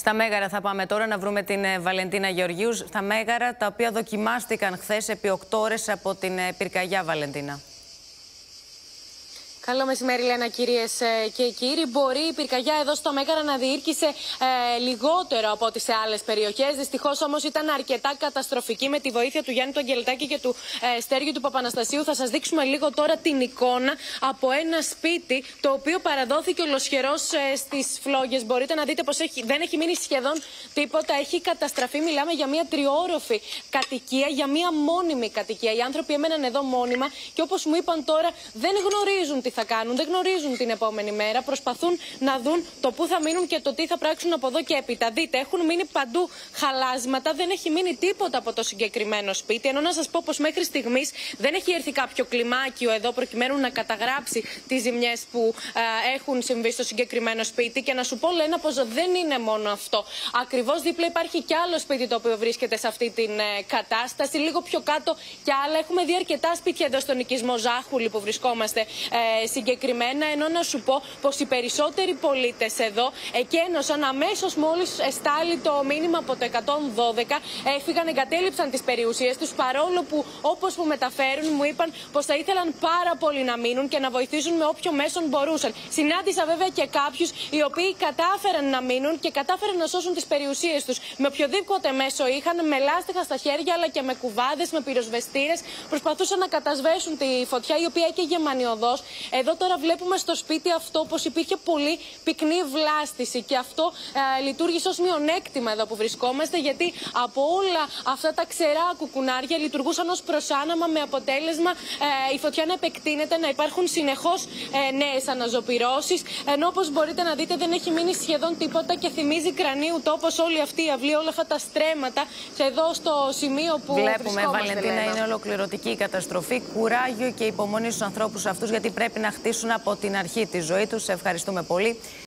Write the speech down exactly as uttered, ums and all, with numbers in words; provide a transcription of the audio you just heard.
Στα Μέγαρα θα πάμε τώρα να βρούμε την Βαλεντίνα Γεωργίου. Στα Μέγαρα, τα οποία δοκιμάστηκαν χθες επί οκτώ ώρες από την πυρκαγιά, Βαλεντίνα. Καλό μεσημέρι, Λένα, κυρίες και κύριοι. Μπορεί η πυρκαγιά εδώ στο Μέγαρα να διήρκησε ε, λιγότερο από ό,τι σε άλλες περιοχές. Δυστυχώς όμως ήταν αρκετά καταστροφική. Με τη βοήθεια του Γιάννη του Αγγελτάκη και του ε, Στέργιου του Παπαναστασίου θα σας δείξουμε λίγο τώρα την εικόνα από ένα σπίτι το οποίο παραδόθηκε ολοσχερός ε, στις φλόγες. Μπορείτε να δείτε πως έχει, δεν έχει μείνει σχεδόν τίποτα. Έχει καταστραφεί. Μιλάμε για μια τριόροφη κατοικία, για μια μόνιμη κατοικία. Οι άνθρωποι έμεναν εδώ μόνιμα και όπως μου είπαν τώρα δεν γνωρίζουν τι θα κάνουν, δεν γνωρίζουν την επόμενη μέρα. Προσπαθούν να δουν το πού θα μείνουν και το τι θα πράξουν από εδώ και έπειτα. Δείτε, έχουν μείνει παντού χαλάσματα, δεν έχει μείνει τίποτα από το συγκεκριμένο σπίτι. Ενώ να σας πω πως μέχρι στιγμής δεν έχει έρθει κάποιο κλιμάκιο εδώ προκειμένου να καταγράψει τις ζημιές που α, έχουν συμβεί στο συγκεκριμένο σπίτι. Και να σου πω, Λένα, πως δεν είναι μόνο αυτό. Ακριβώς δίπλα υπάρχει κι άλλο σπίτι το οποίο βρίσκεται σε αυτή την ε, κατάσταση. Λίγο πιο κάτω κι άλλα. Έχουμε δει αρκετά σπίτια εδώ στον οικισμό Ζάχουλη που βρισκόμαστε ε, συγκεκριμένα, ενώ να σου πω πως οι περισσότεροι πολίτες εδώ εκένωσαν αμέσως μόλις εστάλει το μήνυμα από το εκατόν δώδεκα, έφυγαν, εγκατέλειψαν τις περιουσίες τους, παρόλο που όπως μου μεταφέρουν μου είπαν πως θα ήθελαν πάρα πολύ να μείνουν και να βοηθήσουν με όποιο μέσον μπορούσαν. Συνάντησα βέβαια και κάποιους οι οποίοι κατάφεραν να μείνουν και κατάφεραν να σώσουν τις περιουσίες τους με οποιοδήποτε μέσο είχαν, με λάστιχα στα χέρια αλλά και με κουβάδες, με πυροσβεστήρες, προσπαθούσαν να κατασβέσουν τη φωτιά η οποία έκαιγε μανιωδώς. Εδώ τώρα βλέπουμε στο σπίτι αυτό πως υπήρχε πολύ πυκνή βλάστηση και αυτό ε, λειτουργήσε ως μειονέκτημα εδώ που βρισκόμαστε, γιατί από όλα αυτά τα ξερά κουκουνάρια λειτουργούσαν ως προσάναμα, με αποτέλεσμα ε, η φωτιά να επεκτείνεται, να υπάρχουν συνεχώς ε, νέες αναζωπυρώσεις, ενώ όπως μπορείτε να δείτε δεν έχει μείνει σχεδόν τίποτα και θυμίζει κρανίου τόπος όλη αυτή η αυλή, όλα αυτά τα στρέμματα και εδώ στο σημείο που βλέπουμε, βρισκόμαστε. Βαλεντίνα, Λένα, είναι ολοκληρωτική η καταστροφή. Κουράγιο και υπομονή στους ανθρώπους αυτούς, γιατί πρέπει να χτίσουν από την αρχή τη ζωή τους. Σε ευχαριστούμε πολύ.